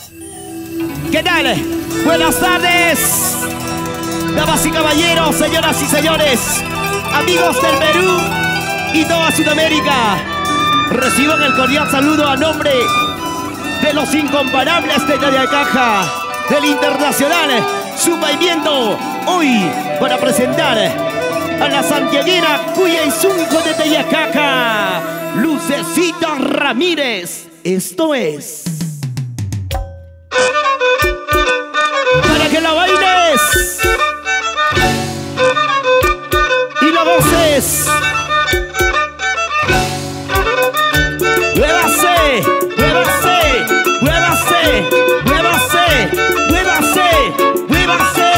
¿Qué tal? Buenas tardes, damas y caballeros, señoras y señores, amigos del Perú y toda Sudamérica. Reciban el cordial saludo a nombre de los incomparables de Yayacaja, del Internacional Submovimiento, hoy para presentar a la santiaguera Cuyayzunco de Yayacaja, Lucecita Ramírez. Esto es para que la bailes y la voces. Muévase, muévase, muévase, muévase, muévase, muévase.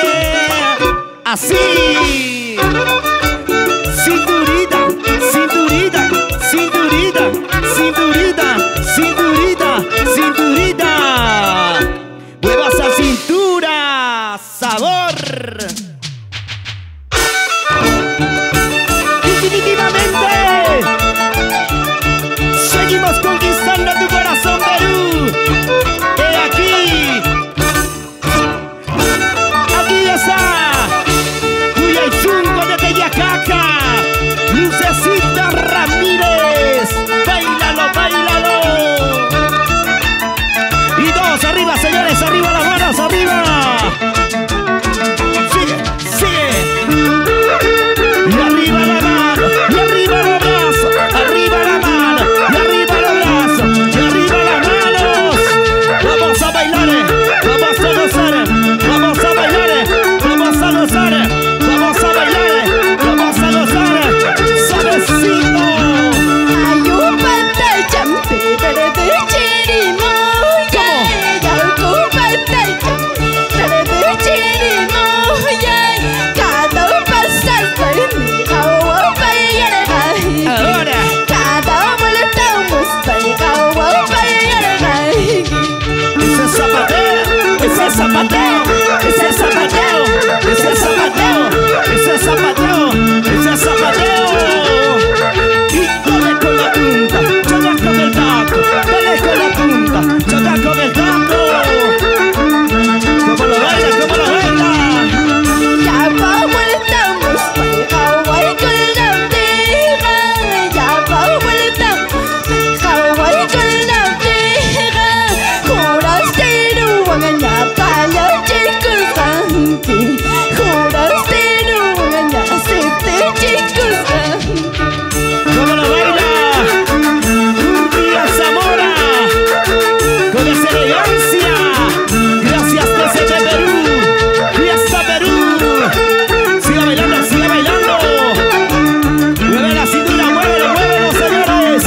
Así. Cinturita, cinturita, cinturita, cinturita, cinturita, cinturita. Mueva esa cintura, sabor. Definitivamente. Seguimos conquistando tu corazón, Perú. He aquí. Aquí está Cuyayzunco de Yayacaja, Lucecita Ramírez. Báilalo, báilalo. Y todos arriba, señores, arriba las manos, arriba. Sigue, sigue. Y arriba la mano, y arriba los brazos, arriba la mano, y arriba los brazos, y arriba las manos. Vamos a bailar, vamos a gozar, vamos a bailar, vamos a gozar, vamos a bailar, vamos a gozar. Suavecito. Ese zapateo, ese zapateo, ese zapateo, ese zapateo, ese zapateo. Y dale con la punta, choca con el taco, dale con la punta, choca con el taco. ¿Cómo lo baila? ¿Cómo lo baila? Ya vamos, estamos Hawái con la tierra. Ya vamos, estamos Hawái con la tierra. Juraste no engañar para chicos anti. Juraste no engañar chicos anti. ¿Cómo lo baila? Cumbia Zamora, con esa elegancia. Gracias desde Perú, fiesta Perú. Siga bailando, siga bailando. Mueve la cintura, muévelo, muévelo, señores.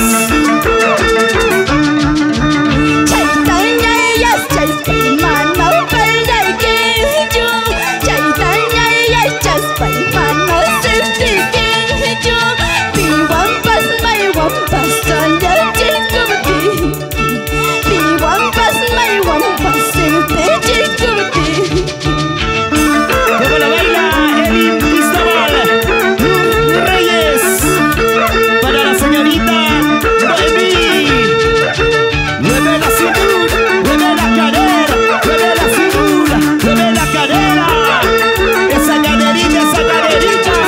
¿Cómo lo baila el Cristóbal Reyes? Para la señorita Noemí. Mueve la cintura, mueve la cadera, mueve la cintura, mueve la cadera. Esa caderita, esa caderita.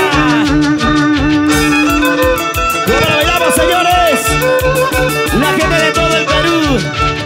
¿Cómo lo bailamos, señores? La gente de todo el Perú.